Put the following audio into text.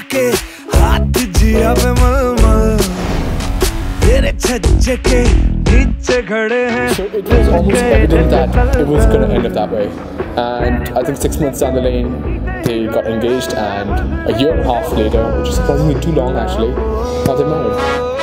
के हाथ जिया पे मलमल तेरे छज्जे के नीचे खड़े हैं. So it was almost evident that it was going to end up that way, and I think 6 months down the lane they got engaged, and a year and a half later, which is surprisingly too long actually, now they're married.